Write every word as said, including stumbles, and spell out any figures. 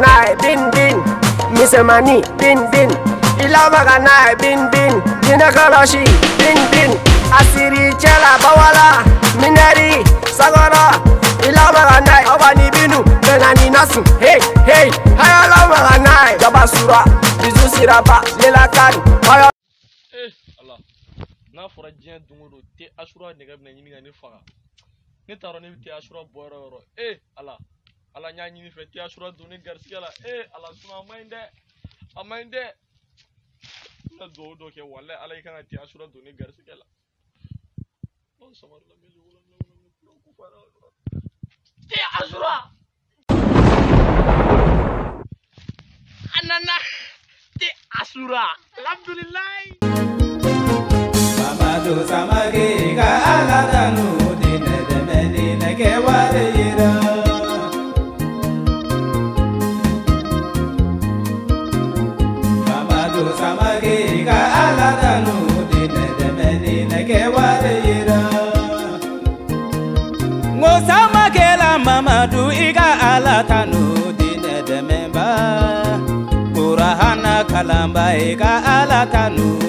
Nai bin bin, Mister Mani bin bin, Ilamaga nai bin bin, Dinakoloshi bin bin, Asiri Chela Bawala, Minari, Sagara, Ilamaga nai, Obani Binu, Benani Nasu, hey, hey, Hayalamaga nai, Gabasura, Bizu Siraba, Lelakan, Haya. Eh, Allah, na fora diɲɛ don o don te Achoura nɛgɛ bɛna ɲini ka ne faga. Ne t'a dɔn ne bɛ te Achoura bɔ yɔrɔ yɔrɔ. Eh, Allah. Ala ɲa ɲini fɛ te Achoura don ne garisigɛ la. Eh, Ala suma a maɲi dɛ. A maɲi dɛ. N bɛna dugawu dɔ kɛ walahi Ala i kan ka te Achoura don ne garisigɛ la. Te Achoura. Anana. Te Achoura. Alhamdulillah. Mamadu samagi ka aladanu dine demeni neke warira. Mamadu samagi ka aladanu dine demeni neke warira. Ngo samakela Mamadu iga alatanu dine dememba. Kurahana kalamba iga alatanu.